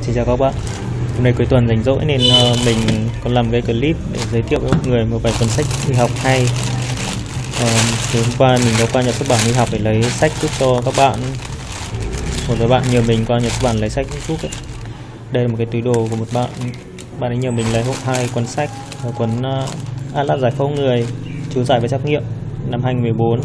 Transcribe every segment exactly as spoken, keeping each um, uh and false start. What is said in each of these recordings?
Xin chào các bạn. Hôm nay cuối tuần rảnh rỗi nên uh, mình có làm cái clip để giới thiệu với mọi người một vài cuốn sách y học hay. Uh, hôm qua mình có qua nhà xuất bản y học để lấy sách giúp cho các bạn. Một vài bạn nhờ mình qua nhà xuất bản lấy sách giúp ấy. Đây là một cái túi đồ của một bạn. Bạn ấy nhờ mình lấy hộ hai cuốn sách, là cuốn uh, Atlas giải phẫu người, chú giải và trắc nghiệm năm hai nghìn không trăm mười bốn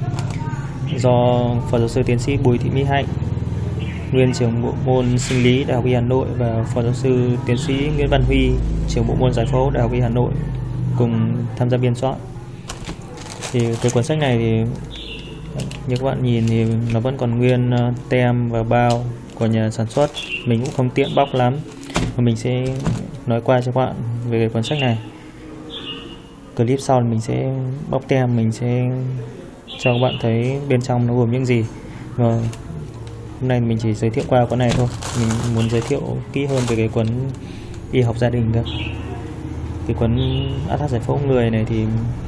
do phó giáo sư tiến sĩ Bùi Thị Mỹ Hạnh, nguyên trưởng bộ môn sinh lý Đại học Y Hà Nội, và phó giáo sư tiến sĩ Nguyễn Văn Huy, trưởng bộ môn giải phẫu Đại học Y Hà Nội cùng tham gia biên soạn. Thì cái cuốn sách này thì như các bạn nhìn thì nó vẫn còn nguyên tem và bao của nhà sản xuất, mình cũng không tiện bóc lắm, và mình sẽ nói qua cho các bạn về cái cuốn sách này. Clip sau mình sẽ bóc tem, mình sẽ cho các bạn thấy bên trong nó gồm những gì. Và hôm nay mình chỉ giới thiệu qua cuốn này thôi, mình muốn giới thiệu kỹ hơn về cái cuốn y học gia đình cơ. Cái cuốn Atlas giải phẫu người này thì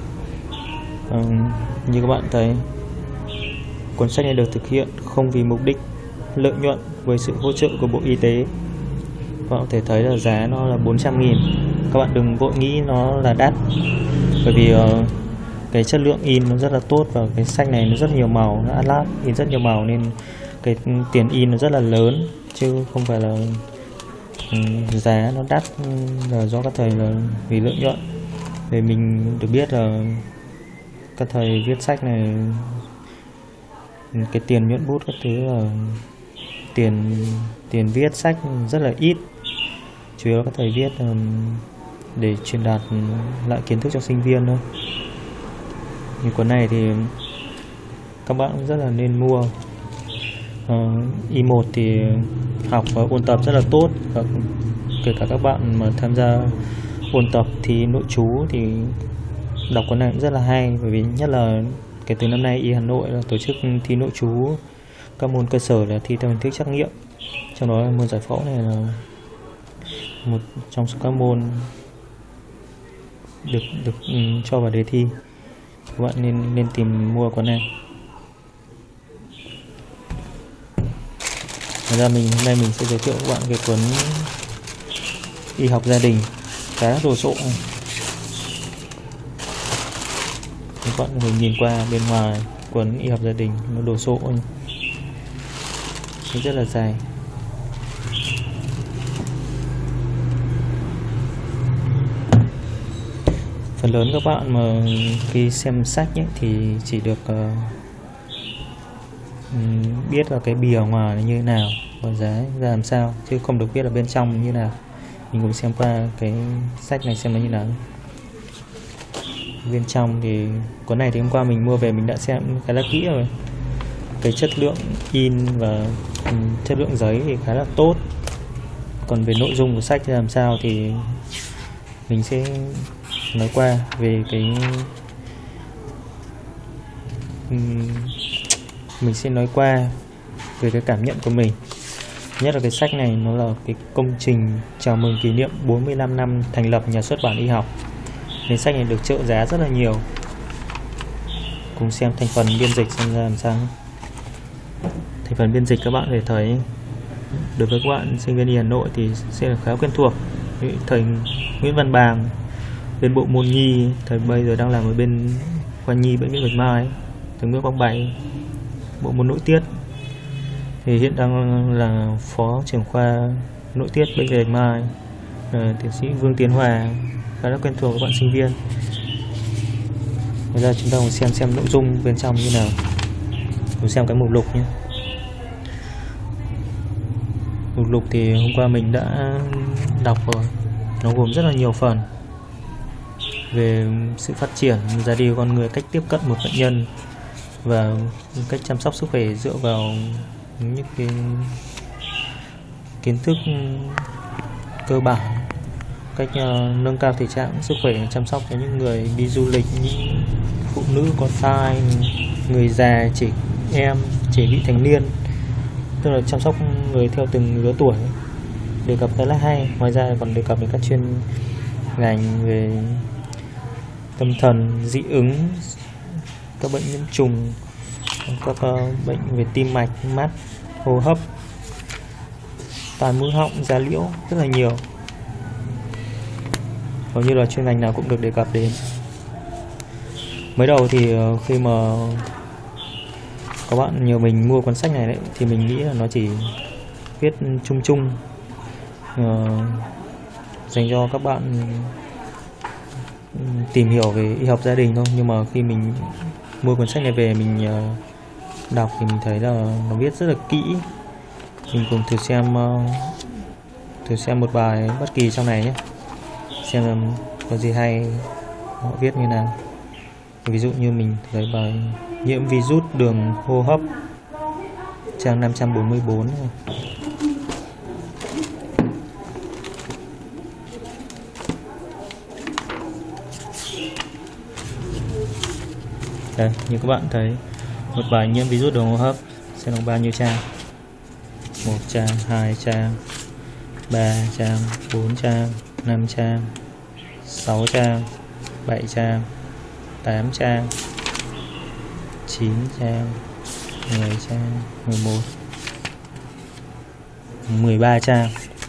uh, như các bạn thấy, cuốn sách này được thực hiện không vì mục đích lợi nhuận với sự hỗ trợ của Bộ Y tế. Các bạn có thể thấy là giá nó là bốn trăm nghìn. Các bạn đừng vội nghĩ nó là đắt, bởi vì uh, cái chất lượng in nó rất là tốt, và cái sách này nó rất nhiều màu, nó Atlas in rất nhiều màu nên cái tiền in nó rất là lớn, chứ không phải là um, giá nó đắt là do các thầy là vì lợi nhuận. Vì mình được biết là các thầy viết sách này, cái tiền nhuận bút các thứ là tiền tiền viết sách rất là ít, chủ yếu là các thầy viết um, để truyền đạt lại kiến thức cho sinh viên thôi. Như cuốn này thì các bạn cũng rất là nên mua. uh, Y một thì học và ôn tập rất là tốt, và kể cả các bạn mà tham gia ôn tập thì nội trú thì đọc cuốn này cũng rất là hay, bởi vì nhất là kể từ năm nay Y Hà Nội là tổ chức thi nội trú các môn cơ sở là thi theo hình thức trắc nghiệm, trong đó môn giải phẫu này là một trong số các môn được được um, cho vào đề thi. Các bạn nên nên tìm mua cuốn này. Ngoài ra mình hôm nay mình sẽ giới thiệu các bạn cái cuốn y học gia đình khá đồ sộ. Các bạn có thể nhìn qua bên ngoài cuốn y học gia đình nó đồ sộ, nó rất là dài. Phần lớn các bạn mà khi xem sách ấy, thì chỉ được uh, biết là cái bìa ngoài nó như thế nào và giá ra làm sao, chứ không được biết là bên trong như thế nào. Mình cùng xem qua cái sách này xem nó như nào. Bên trong thì cuốn này thì hôm qua mình mua về mình đã xem khá là kỹ rồi. Cái chất lượng in và chất lượng giấy thì khá là tốt. Còn về nội dung của sách thì làm sao thì mình sẽ nói qua về cái mình sẽ nói qua về cái cảm nhận của mình. Nhất là cái sách này nó là cái công trình chào mừng kỷ niệm bốn mươi lăm năm thành lập nhà xuất bản y học, nên sách này được trợ giá rất là nhiều. Cùng xem thành phần biên dịch xem ra làm sao. Thành phần biên dịch các bạn có thể thấy đối với các bạn sinh viên Y Hà Nội thì sẽ là khá quen thuộc. Thầy Nguyễn Văn Bàng bên bộ môn nhi, thầy bây giờ đang làm ở bên khoa nhi bệnh viện Bạch Mai. Thầy Nguyễn Quang Bảy bộ môn nội tiết thì hiện đang là phó trưởng khoa nội tiết bệnh viện Bạch Mai. À, tiến sĩ Vương Tiến Hòa khá là quen thuộc với các bạn sinh viên. Bây giờ chúng ta cùng xem xem nội dung bên trong như nào. Cùng xem cái mục lục nhé. Mục lục thì hôm qua mình đã đọc rồi, nó gồm rất là nhiều phần về sự phát triển ra đi con người, cách tiếp cận một bệnh nhân và cách chăm sóc sức khỏe dựa vào những cái kiến thức cơ bản, cách uh, nâng cao thể trạng sức khỏe, chăm sóc cho những người đi du lịch, những phụ nữ có thai, người già, trẻ em, trẻ vị thành niên, tức là chăm sóc người theo từng lứa tuổi, đề cập khá là hay. Ngoài ra còn đề cập đến các chuyên ngành về tâm thần, dị ứng, các bệnh nhiễm trùng, các uh, bệnh về tim mạch, mắt, hô hấp, toàn mũi họng, da liễu rất là nhiều, hầu như là chuyên ngành nào cũng được đề cập đến. Mới đầu thì khi mà các bạn nhờ mình mua cuốn sách này đấy, thì mình nghĩ là nó chỉ viết chung chung uh, dành cho các bạn tìm hiểu về y học gia đình thôi. Nhưng mà khi mình mua cuốn sách này về mình uh, đọc thì mình thấy là nó viết rất là kỹ. Mình cùng thử xem uh, thử xem một bài bất kỳ trong này nhé, xem là có gì hay họ viết như nào. Ví dụ như mình thấy bài nhiễm virus đường hô hấp, trang năm trăm bốn mươi bốn. Đây, như các bạn thấy, một bài nhiễm virus đường hô hấp sẽ có bao nhiêu trang? Một trang, hai trang, ba trang, bốn trang, năm trang, sáu trang, bảy trang, tám trang, chín trang, mười trang, mười một, mười ba trang.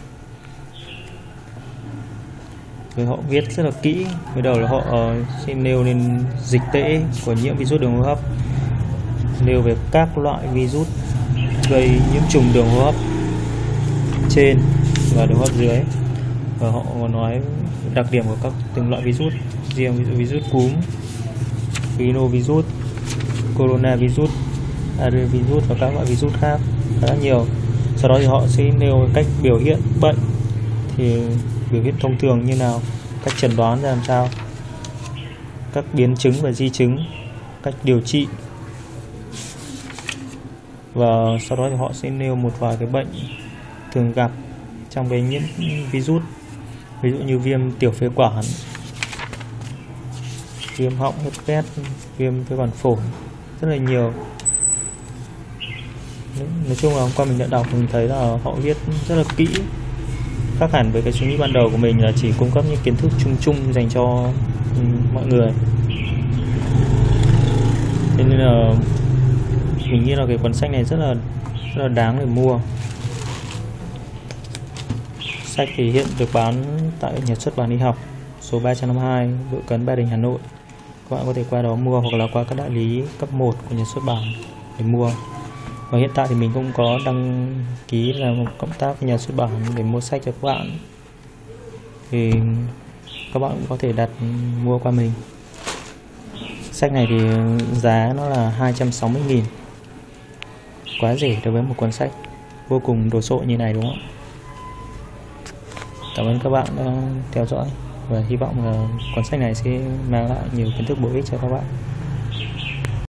Với họ viết rất là kỹ. Mới đầu là họ sẽ nêu lên dịch tễ của nhiễm virus đường hô hấp, nêu về các loại virus gây nhiễm trùng đường hô hấp trên và đường hô hấp dưới, và họ nói đặc điểm của các từng loại virus riêng, ví dụ virus cúm, rhinovirus, coronavirus, adenovirus và các loại virus khác khá là nhiều. Sau đó thì họ sẽ nêu cách biểu hiện bệnh, thì biểu hiện thông thường như nào, cách chẩn đoán ra làm sao, các biến chứng và di chứng, cách điều trị. Và sau đó thì họ sẽ nêu một vài cái bệnh thường gặp trong cái nhiễm virus, ví dụ như viêm tiểu phế quản, viêm họng, herpes, viêm phế quản phổi, rất là nhiều. Nói chung là hôm qua mình đã đọc, mình thấy là họ viết rất là kỹ, khác hẳn với cái suy nghĩ ban đầu của mình là chỉ cung cấp những kiến thức chung chung dành cho mọi người. Thế nên là mình nghĩ là cái cuốn sách này rất là rất là đáng để mua. Sách thì hiện được bán tại nhà xuất bản y học số ba trăm năm mươi hai Đội Cấn, Ba Đình, Hà Nội. Các bạn có thể qua đó mua hoặc là qua các đại lý cấp một của nhà xuất bản để mua. Và hiện tại thì mình cũng có đăng ký là một cộng tác với nhà xuất bản để mua sách cho các bạn. Thì các bạn cũng có thể đặt mua qua mình. Sách này thì giá nó là hai trăm sáu mươi nghìn, quá rẻ đối với một cuốn sách vô cùng đồ sộ như này, đúng không? Cảm ơn các bạn đã theo dõi và hy vọng là cuốn sách này sẽ mang lại nhiều kiến thức bổ ích cho các bạn.